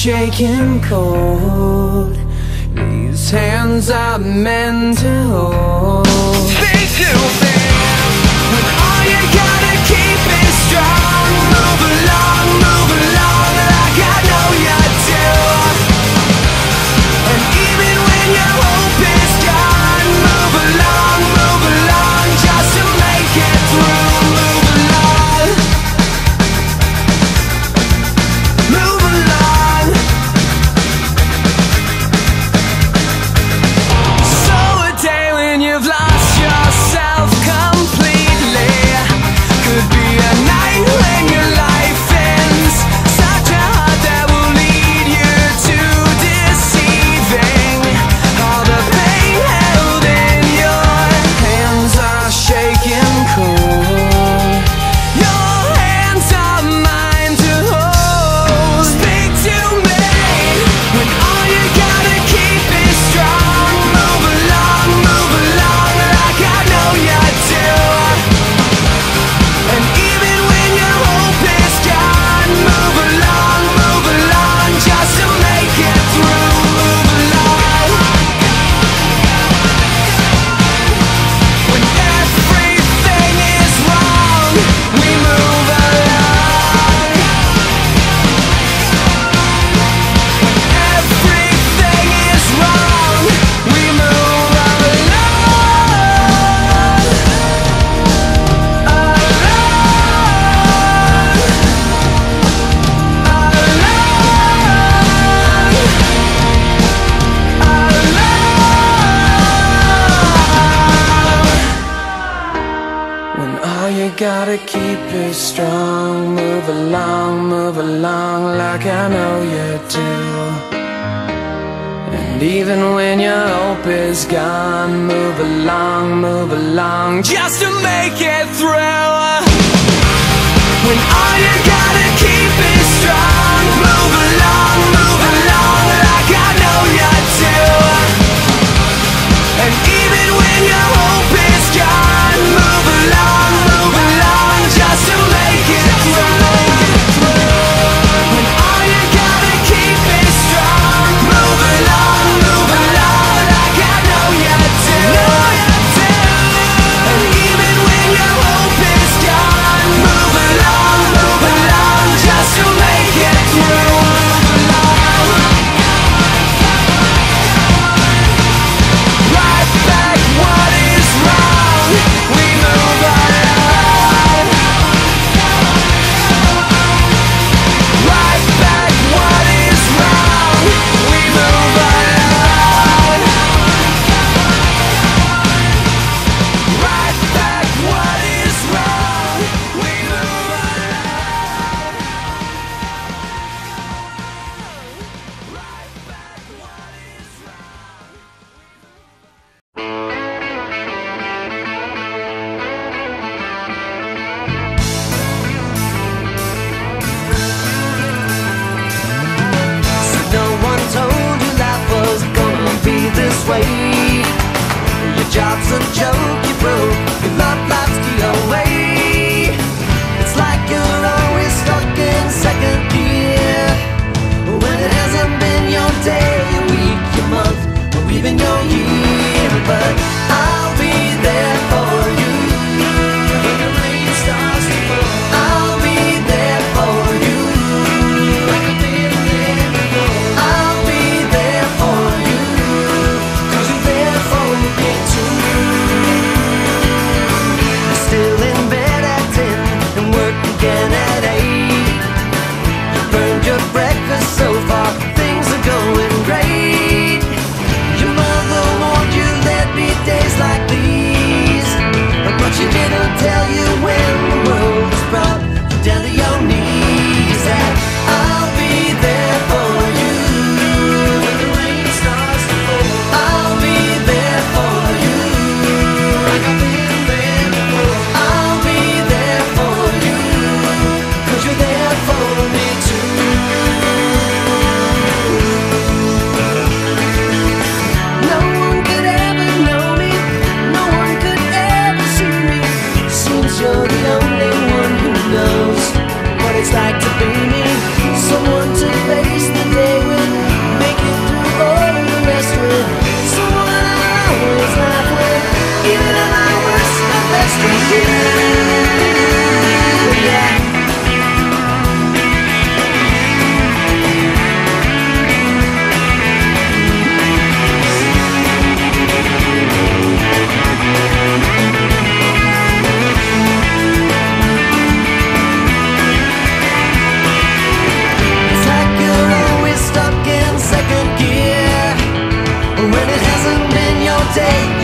shaking cold. These hands are meant to hold. Speak to me when all you gotta keep is strong. Move along like I know you do. And even when your hope is gone, move along just to make it through. Move along. So a day when you've lost yourself completely could be a night when your life ends. Such a heart that will lead you to deceiving. All the pain held in your hands are shaking cold. Your hands are mine to hold. Speak to me when all you gotta keep is strong. Move along like I know you do. And even when your hope is gone, move along just to make it through. Move along. When everything is wrong, we move along. When everything is wrong, we move When all you gotta keep is strong, move along like I know you do. And even when your hope is gone, move along just to make it through. When all you gotta keep is strong, move along like I know you do. And even when your hope is gone, move along just to make it through. When all you gotta keep is strong, move along like I know you do. And even when your hope is gone, move along just to make it through. Right back what is wrong, we move on. Right back what is wrong, we move on. Right back what is wrong, we move on. Right back what is wrong. So no one told you life was gonna be this way. Your job's a joke you broke, your love life's the away. It's like you're always stuck in second gear, when it hasn't been your day, your week, your month, or even your year. But I'll be there for you when the rain starts to fall. I'll be there for you like I've been there before. I'll be there for you 'cause you're there for me too. day.